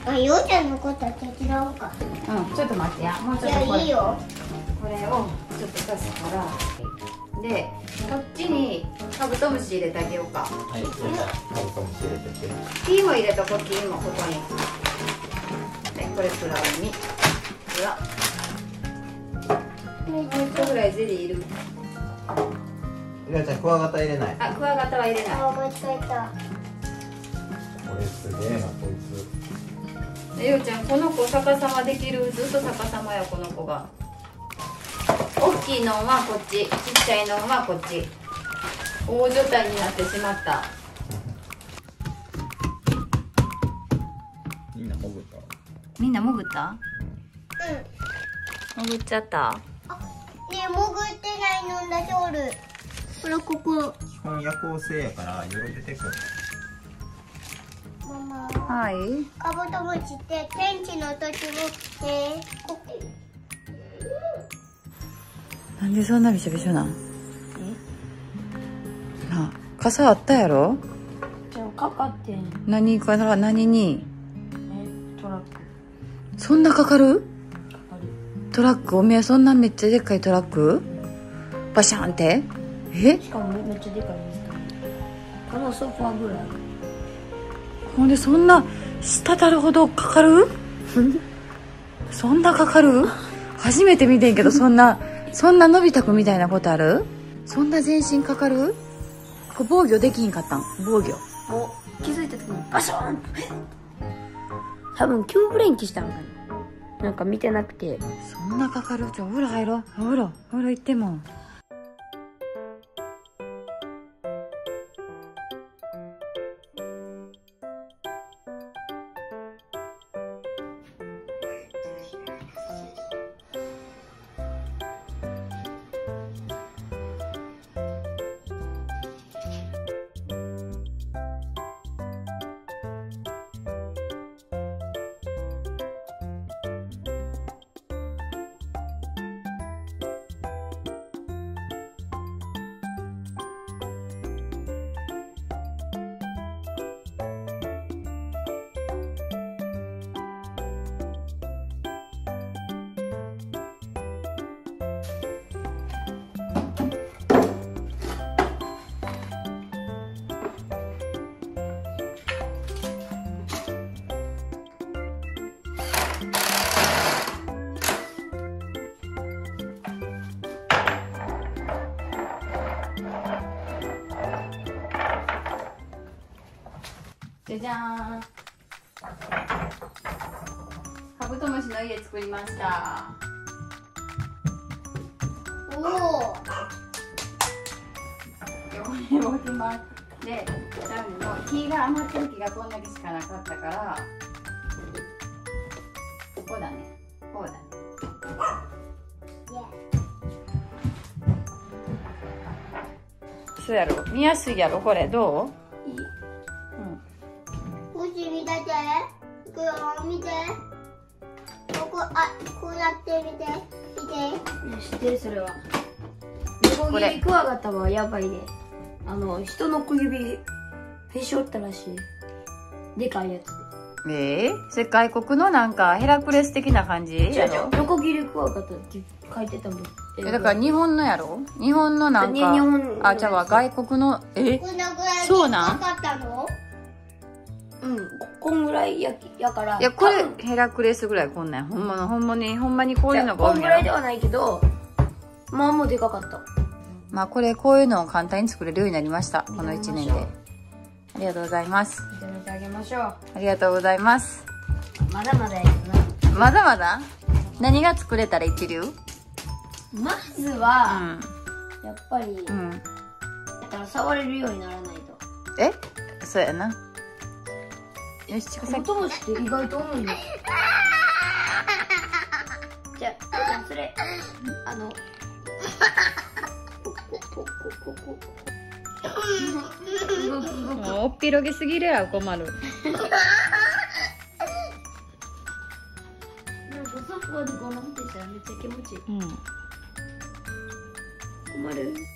あ、ようちゃんのことは手伝おうか。 うん、ちょっと待ってや。もうちょっいや、 とこれ。 いいよ。 これをちょっと刺すから。で、こっちにカブトムシ入れてあげようか。 はい、じゃあカブトムシ入れてて。 ピーも入れとこう、ピーもここに。で、これフライに。うわ。もう一個ぐらいゼリーいる。 りなちゃん、クワガタ入れない。 あ、クワガタは入れない。 あ、間違えた。 これすげえな、こいつ。 で、ようちゃん、この子逆さまできる。ずっと逆さまや、この子が。大きいのはこっち、ちっちゃいのはこっち。大所帯になってしまった。 みんな潜った。 みんな潜った？ うん。 潜っちゃった。 ねえ、潜ってないのだけおる。ほら、ここ。 基本夜行性やから夜出てくる。 ママ。 はい。 カブトムシって天気の時も、こなんでそんなびしょびしょなん？なあ、傘あったやろ？ じゃあかかってん。 何かな、何に？ トラック。 そんなかかる？ かかる。 トラック、おめえそんなめっちゃでっかいトラック？バシャンって？え？ しかもめっちゃでかいですから。このソファーぐらい。 ほんでそんな滴るほどかかる？そんなかかる？初めて見てんけど、そんなのび太くんみたいなことある？そんな全身かかる？これ防御できんかったん？防御。 もう気づいた時にバショーン。多分急ブレーキしたんかな。なんか見てなくて。 そんなかかる？お風呂入ろう。お風呂行っても。じゃじゃーん。カブトムシの家作りました。 おお。 汚れをひまで、多分もう木が余ってる木がこんだけしかなかったから、ここだね。こうだね。そうやろ。見やすいやろ。これどう？ いい。もし見たて。これ見て。ここ、あ、こうやってみて。見て。知ってる、それは。ノコギリクワガタはやばいね。人の小指へし折ったらしい。でかいやつで。それ外国のなんかヘラクレス的な感じやろ。 ノコギリクワガタって書いてたもん。 だから日本のやろ。日本のなんか。 日本あ、じゃあ外国の。そうなん？ うん、こんぐらいやから。 いや、これヘラクレスぐらいこんなん。ほんまにこういうのがこんぐらいではないけど、まあもうでかかった。 まあこういうのを簡単に作れるようになりました。この1年で。ありがとうございます。 いただいてあげましょう。 ありがとうございます。 まだまだやけどな。 まだまだ？何が作れたら一流？ まずは、やっぱり、 うん。 だから触れるようにならないと。 え？そうやな。よし、 カブトムシって意外と重いんです。じゃあそれもうおっぴろげすぎるやろ、困る。 なんかソファーでゴロンってしたらめっちゃ気持ちいい。困る。